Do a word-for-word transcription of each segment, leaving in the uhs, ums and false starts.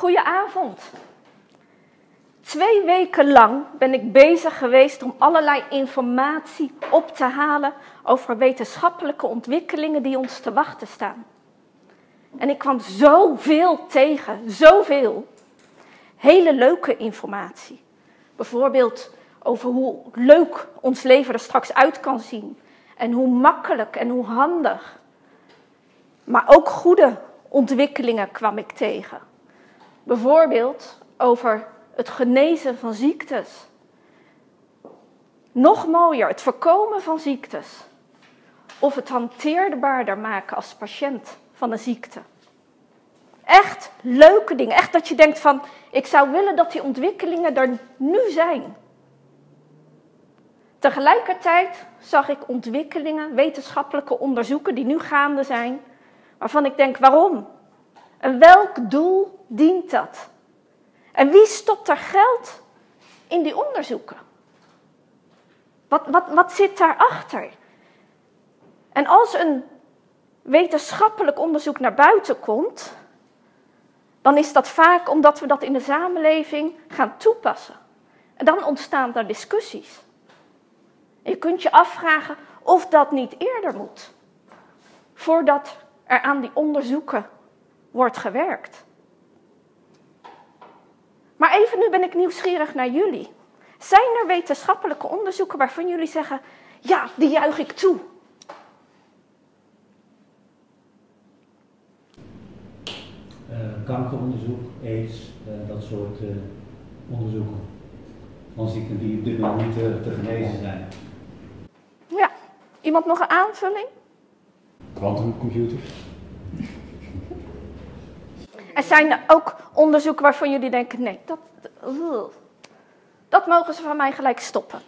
Goedenavond. Twee weken lang ben ik bezig geweest om allerlei informatie op te halen over wetenschappelijke ontwikkelingen die ons te wachten staan. En ik kwam zoveel tegen, zoveel. Hele leuke informatie. Bijvoorbeeld over hoe leuk ons leven er straks uit kan zien. En hoe makkelijk en hoe handig. Maar ook goede ontwikkelingen kwam ik tegen. Bijvoorbeeld over het genezen van ziektes. Nog mooier, het voorkomen van ziektes. Of het hanteerbaarder maken als patiënt van een ziekte. Echt leuke dingen. Echt dat je denkt van, ik zou willen dat die ontwikkelingen er nu zijn. Tegelijkertijd zag ik ontwikkelingen, wetenschappelijke onderzoeken die nu gaande zijn, waarvan ik denk, waarom? En welk doel dient dat? En wie stopt er geld in die onderzoeken? Wat, wat, wat zit daarachter? En als een wetenschappelijk onderzoek naar buiten komt, dan is dat vaak omdat we dat in de samenleving gaan toepassen. En dan ontstaan er discussies. En je kunt je afvragen of dat niet eerder moet, voordat er aan die onderzoeken wordt gewerkt. Maar even nu ben ik nieuwsgierig naar jullie. Zijn er wetenschappelijke onderzoeken waarvan jullie zeggen, ja, die juich ik toe? Uh, kankeronderzoek, aids, uh, dat soort uh, onderzoeken van ziekten die op dit moment niet te, te genezen zijn. Ja, iemand nog een aanvulling? Quantumcomputers. Er zijn er ook onderzoeken waarvan jullie denken, nee, dat, uh, dat mogen ze van mij gelijk stoppen.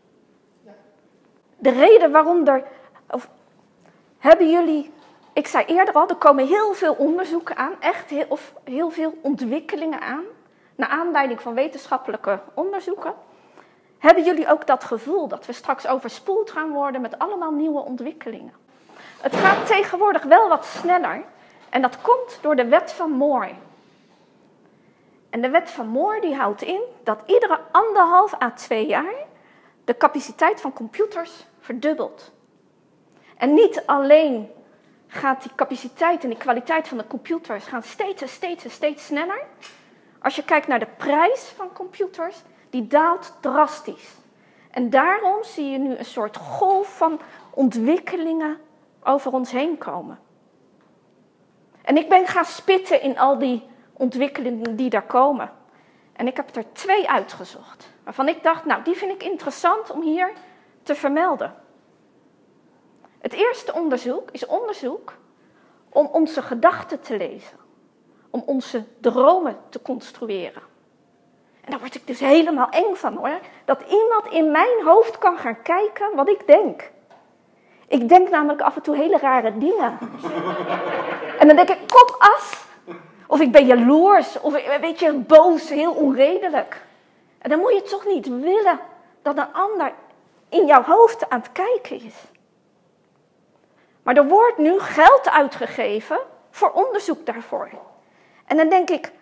De reden waarom er, of, hebben jullie, ik zei eerder al, er komen heel veel onderzoeken aan, echt heel, of heel veel ontwikkelingen aan, naar aanleiding van wetenschappelijke onderzoeken. Hebben jullie ook dat gevoel dat we straks overspoeld gaan worden met allemaal nieuwe ontwikkelingen? Het gaat tegenwoordig wel wat sneller. En dat komt door de wet van Moore. En de wet van Moore die houdt in dat iedere anderhalf à twee jaar de capaciteit van computers verdubbelt. En niet alleen gaat die capaciteit en die kwaliteit van de computers gaan steeds en steeds en steeds sneller. Als je kijkt naar de prijs van computers, die daalt drastisch. En daarom zie je nu een soort golf van ontwikkelingen over ons heen komen. En ik ben gaan spitten in al die ontwikkelingen die daar komen. En ik heb er twee uitgezocht. Waarvan ik dacht, nou, die vind ik interessant om hier te vermelden. Het eerste onderzoek is onderzoek om onze gedachten te lezen. Om onze dromen te construeren. En daar word ik dus helemaal eng van, hoor. Dat iemand in mijn hoofd kan gaan kijken wat ik denk. Ik denk namelijk af en toe hele rare dingen. En dan denk ik, kom as. Of ik ben jaloers. Of weet je, boos, heel onredelijk. En dan moet je toch niet willen dat een ander in jouw hoofd aan het kijken is. Maar er wordt nu geld uitgegeven voor onderzoek daarvoor. En dan denk ik,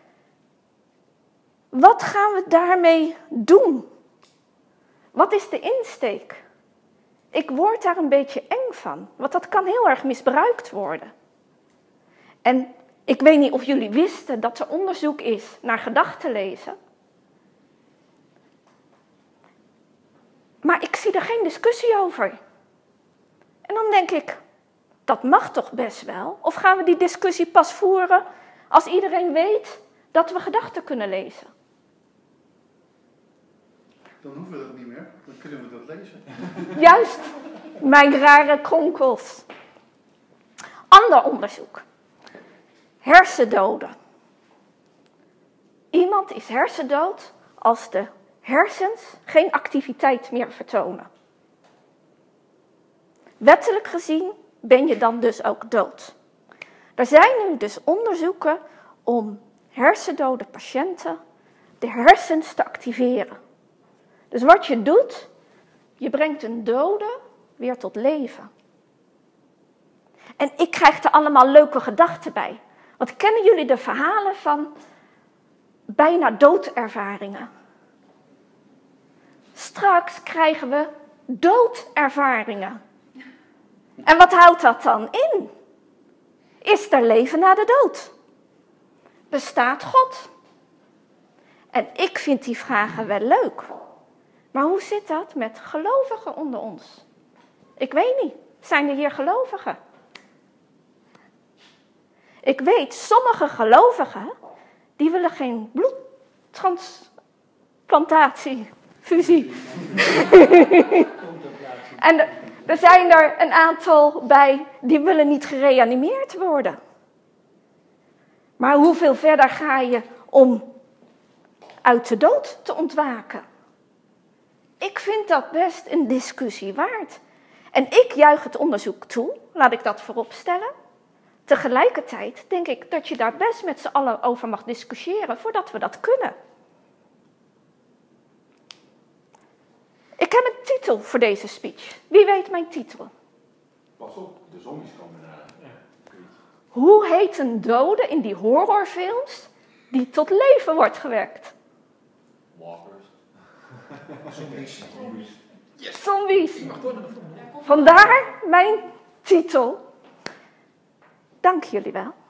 wat gaan we daarmee doen? Wat is de insteek? Ik word daar een beetje eng van, want dat kan heel erg misbruikt worden. En ik weet niet of jullie wisten dat er onderzoek is naar gedachtenlezen. Maar ik zie er geen discussie over. En dan denk ik, dat mag toch best wel? Of gaan we die discussie pas voeren als iedereen weet dat we gedachten kunnen lezen? Dan hoeven we dat niet meer, dan kunnen we dat lezen. Juist, mijn rare kronkels. Ander onderzoek. Hersendoden. Iemand is hersendood als de hersens geen activiteit meer vertonen. Wettelijk gezien ben je dan dus ook dood. Er zijn nu dus onderzoeken om hersendode patiënten de hersens te activeren. Dus wat je doet, je brengt een dode weer tot leven. En ik krijg er allemaal leuke gedachten bij. Want kennen jullie de verhalen van bijna doodervaringen. Straks krijgen we doodervaringen. En wat houdt dat dan in? Is er leven na de dood? Bestaat God? En ik vind die vragen wel leuk. Maar hoe zit dat met gelovigen onder ons? Ik weet niet. Zijn er hier gelovigen? Ik weet, sommige gelovigen, die willen geen bloedtransplantatie, fusie. En er, er zijn er een aantal bij, die willen niet gereanimeerd worden. Maar hoeveel verder ga je om uit de dood te ontwaken? Ik vind dat best een discussie waard. En ik juich het onderzoek toe, laat ik dat voorop stellen. Tegelijkertijd denk ik dat je daar best met z'n allen over mag discussiëren voordat we dat kunnen. Ik heb een titel voor deze speech. Wie weet mijn titel? Pas op, de zombies komen eraan. Ja. Hoe heet een dode in die horrorfilms die tot leven wordt gewekt? Walkers. Zombies. Yes. Zombies. Vandaar mijn titel. Dank jullie wel.